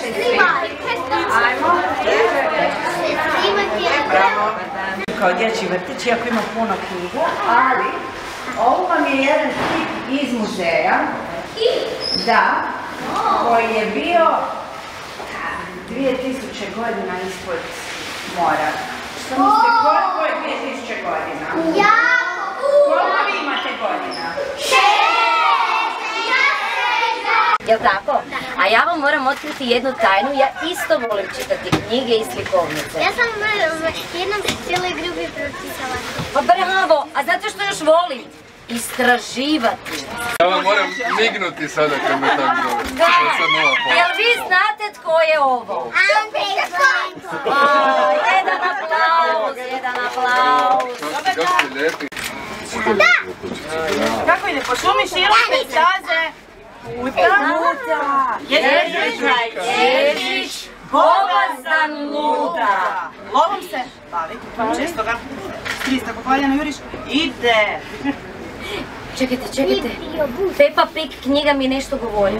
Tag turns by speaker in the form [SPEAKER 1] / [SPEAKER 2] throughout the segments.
[SPEAKER 1] Ajmo. Bravo. Kao dječji vrtić, iako ima puno knjigu, ali ovo vam je jedan tip iz muzeja, da, koji je bio 2000 godina ispod mora. Što mislite, koliko je 2000 godina? Koliko vi imate godina? 6!
[SPEAKER 2] Jel' tako? A ja vam moram otkriti jednu tajnu, ja isto volim čitati knjige i slikovnice.
[SPEAKER 3] Ja sam jednom cijeloj grupi pročitala.
[SPEAKER 2] Pa bravo, a znate što još volim? Istraživati.
[SPEAKER 4] Ja vam moram mignuti sada kad me tako zove.
[SPEAKER 2] Jel vi znate tko je ovo?
[SPEAKER 3] Andrej Plenko!
[SPEAKER 2] Jedan aplauz, jedan aplauz.
[SPEAKER 4] Kako ste lijepi.
[SPEAKER 1] Kako ide? Po šumi široke staze. Luta!
[SPEAKER 2] Ježić, bogazdan luta.
[SPEAKER 1] Lovom se bavi, često ga 300 kopaljana juriš, ide!
[SPEAKER 2] Čekajte. Peppa Pig knjiga mi nešto govori.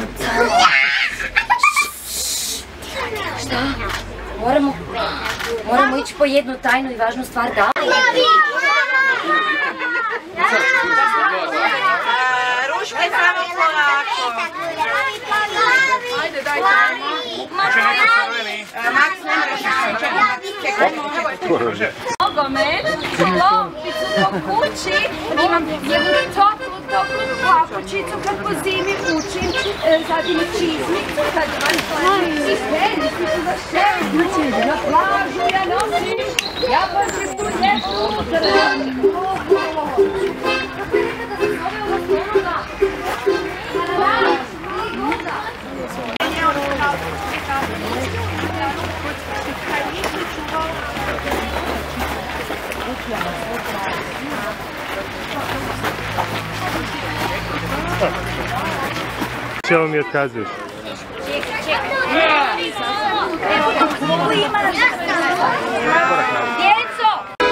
[SPEAKER 2] Šta? Moramo ići po jednu tajnu i važnu stvar. Da?
[SPEAKER 1] Ruške samo polako.
[SPEAKER 2] Ajde, daj.
[SPEAKER 1] Maks, ne možeš čekaj.
[SPEAKER 2] Nogomet, lopticu po kući, imam jednu toplu papučicu kad po zimi učim, zatim čizmicu kad van plaćim i tenisicu za šernu, na plažu ja nosim, ja pažim tu ljetu,
[SPEAKER 5] Čemu mi otkazuješ?
[SPEAKER 2] Djeco!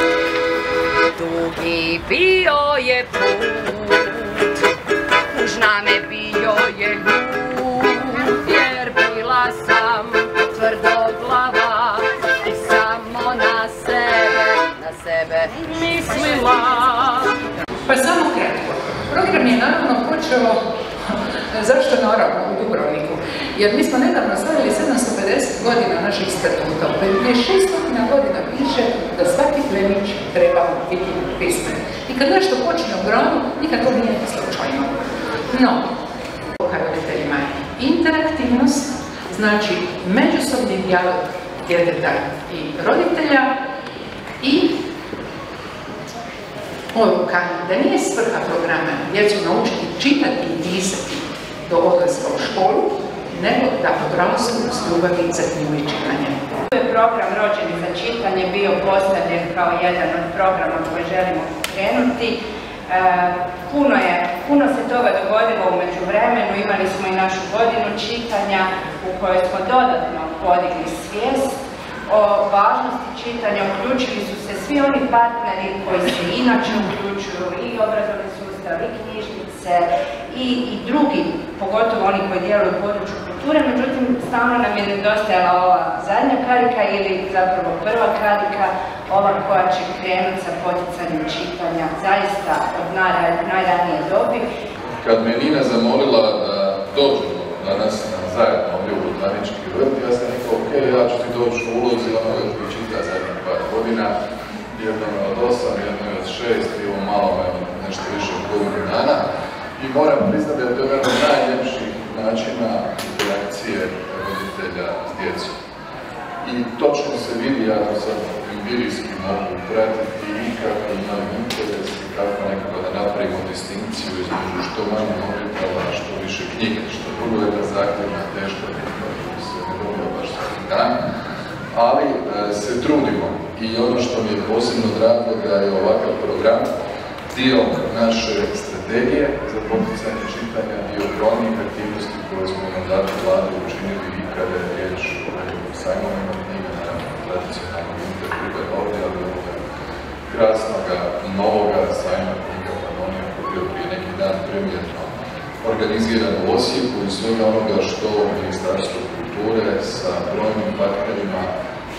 [SPEAKER 2] Dugi bio je put, už name bio je ljud, jer bila sam tvrdoglava i samo na sebe mislila.
[SPEAKER 6] Pa samo kratko. Program je naravno počeo, zašto naravno u Dubrovniku? Jer mi smo nedavno slavili 750 godina naših statuta. Prije 600 godina piše da svaki plemić treba biti pismen. I kad nešto počne u gradu, nikad to nije slučajno. No, roditeljima je interaktivnost, znači međusobni dijalog djeteta i roditelja i poruka da nije svrha programa djecu naučiti čitati i pisati do odlaska u školu, nego da odrastu s ljubavi za knjigu i čitanje.
[SPEAKER 1] Program Rođeni za čitanje bio postavljen kao jedan od programa koje želimo pokrenuti. Puno se toga dogodilo u međuvremenu, imali smo i našu godinu čitanja u kojoj smo dodatno podigli svijest o važnosti čitanja. Uključili su se svi oni partneri koji se inače uključuju i obrazovni sustav, i knjižnice, i drugi, pogotovo oni koji djeluju u području kulture. Međutim, stalno nam je nedostajala ova zadnja karika ili zapravo prva karika, ova koja će krenuti sa poticanjem čitanja zaista od najranije dobi.
[SPEAKER 4] Kad me Nina zamolila da dođemo danas zajedno ovdje u Botanički vrt, ja sam rekao, ok, ja ću ti doći u ulozi onoga koji čita zadnjih par godina, jednom je od 8, jednom je od 6, i ovo malo me nešto više od godinu dana. I moram priznati da je to jedan od najljepših načina interakcije roditelja s djecom. I točno se vidi, ja to sad empirijski mogu pratiti i kako imaju interes i kako nekako da napravimo distinkciju između što manje mobitela, što više knjige, što je vrlo jedna zahtjevna, teška knjiga koju se ne dobija baš svaki dan, ali se trudimo. I ono što mi je posebno drago da je ovakav program dio naše strategije za poticanje čitanja, dio brojnih aktivnosti koje smo u mandatu vlade učinili i kada je riječ o sajmovima knjiga, naravno tradicionalnog interkluba ovdje, ali ovoga krasnoga, novoga sajma knjiga Panonija koji je bio prije neki dan premijerno organiziran u Osijeku i svega onoga što Ministarstvo kulture sa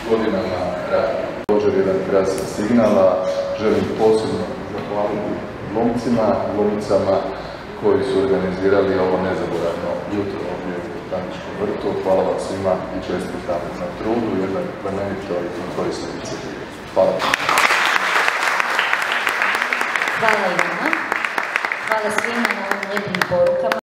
[SPEAKER 4] godinama radi. Također jedan krasan signal, a želim posebno zahvaliti glumcima, glumicama koji su organizirali ovo nezaboravno jutro ovdje u Botaničkom vrtu. Hvala vam svima i čestitam na trudu, jednoj plemenitoj i korisnoj inicijativi. Hvala.